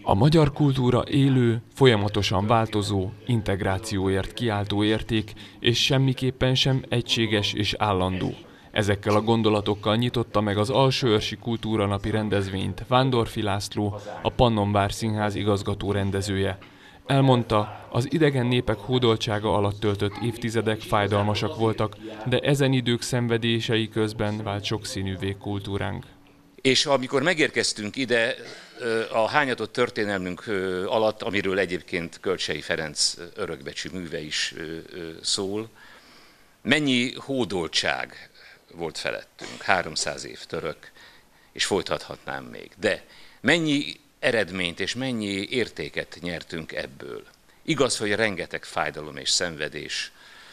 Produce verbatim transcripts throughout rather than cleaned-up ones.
A magyar kultúra élő, folyamatosan változó, integrációért kiáltó érték, és semmiképpen sem egységes és állandó. Ezekkel a gondolatokkal nyitotta meg az Alsóörsi Kultúranapi rendezvényt Vándorffy László, a Pannonvár Színház igazgató rendezője. Elmondta, az idegen népek hódoltsága alatt töltött évtizedek fájdalmasak voltak, de ezen idők szenvedései közben vált sokszínűvé kultúránk. És amikor megérkeztünk ide, a hányatott történelmünk alatt, amiről egyébként Kölcsey Ferenc örökbecsű műve is szól, mennyi hódoltság volt felettünk, háromszáz év török, és folytathatnám még. De mennyi eredményt és mennyi értéket nyertünk ebből. Igaz, hogy rengeteg fájdalom és szenvedés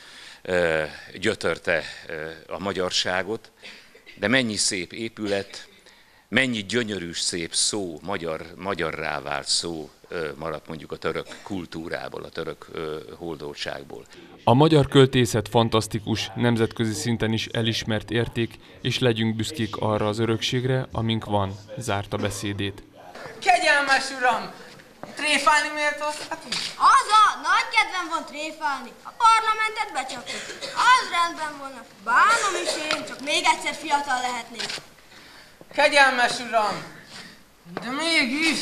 gyötörte a magyarságot, de mennyi szép épület, mennyi gyönyörű szép szó, magyar, magyarrá vált szó maradt mondjuk a török kultúrából, a török hódoltságból. A magyar költészet fantasztikus, nemzetközi szinten is elismert érték, és legyünk büszkék arra az örökségre, amink van, zárta beszédét. Kegyelmes uram! Tréfálni miért hoztak? Az a, nagy kedvem van tréfálni. A parlamentet becsaptuk. Az rendben volna. Bánom is én, csak még egyszer fiatal lehetnék. Kegyelmes uram! De mégis...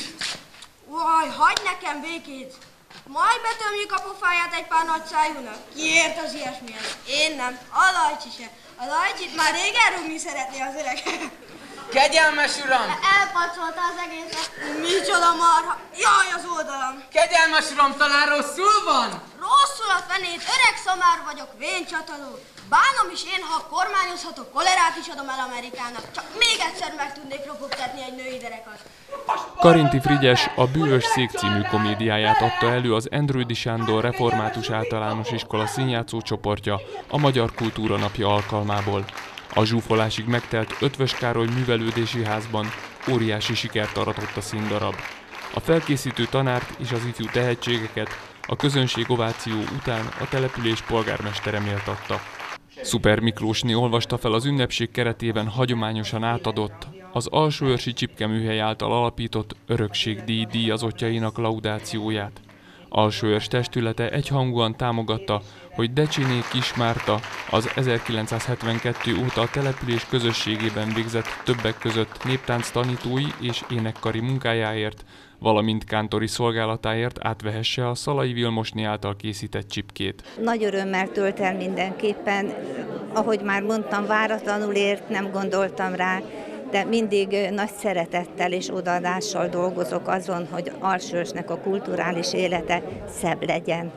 Vaj, hagyd nekem békét! Majd betömjük a pofáját egy pár nagy szájúnak. Kiért az ilyesmilyen? Én nem. A Lajcsi se. A Lajcsit már régen rúgni szeretné az öreg. Kegyelmes uram! Elpacolta az egészet. Micsoda marha! Jaj, az oldalam! Kegyelmes uram, talán rosszul van? Rosszul a fenét, öreg szamár vagyok, véncsatoló. Bánom is én, ha kormányozhatok, kolerát is adom el Amerikának. Csak még egyszer meg tudnék ropogtatni egy női derekat. Karinti Frigyes a Bűvös Szék című komédiáját adta elő az Endrődy Sándor Református Általános Iskola színjátszó csoportja a Magyar Kultúra Napja alkalmából. A zsúfolásig megtelt Ötvös Károly művelődési házban óriási sikert aratott a színdarab. A felkészítő tanárt és az ifjú tehetségeket a közönség ováció után a település polgármestere méltatta. Szuper Miklósné olvasta fel az ünnepség keretében hagyományosan átadott, az Alsóörsi Csipkeműhely által alapított örökségdíj díjazottjainak laudációját. Alsóörs testülete egyhangúan támogatta, hogy Decsiné Kis Márta az ezerkilencszázhetvenkettő óta a település közösségében végzett többek között néptánc tanítói és énekkari munkájáért, valamint kántori szolgálatáért átvehesse a Szalai Vilmosné által készített csipkét. Nagy örömmel tölt el mindenképpen, ahogy már mondtam, váratlanul ért, nem gondoltam rá, de mindig nagy szeretettel és odaadással dolgozok azon, hogy Alsóörsnek a kulturális élete szebb legyen.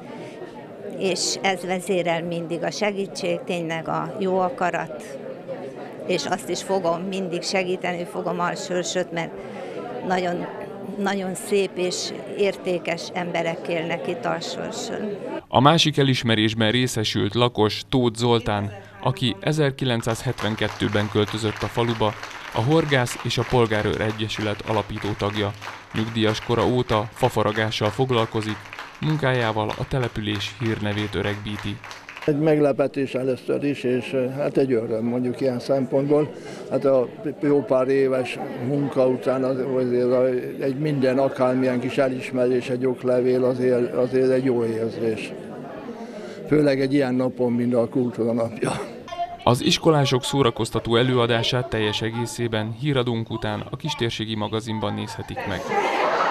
És ez vezérel mindig a segítség, tényleg a jó akarat, és azt is fogom, mindig segíteni fogom Alsóörsöt, mert nagyon, nagyon szép és értékes emberek élnek itt Alsóörsön. A másik elismerésben részesült lakos Tóth Zoltán, aki ezerkilencszázhetvenkettőben költözött a faluba, a Horgász és a Polgárőr Egyesület alapító tagja. Nyugdíjas kora óta fafaragással foglalkozik, munkájával a település hírnevét öregbíti. Egy meglepetés először is, és hát egy öröm mondjuk ilyen szempontból. Hát a jó pár éves munka után azért egy minden akármilyen kis elismerés, egy oklevél azért, azért egy jó érzés. Főleg egy ilyen napon, mint a Kultúra Napja. Az iskolások szórakoztató előadását teljes egészében híradónk után a Kistérségi magazinban nézhetik meg.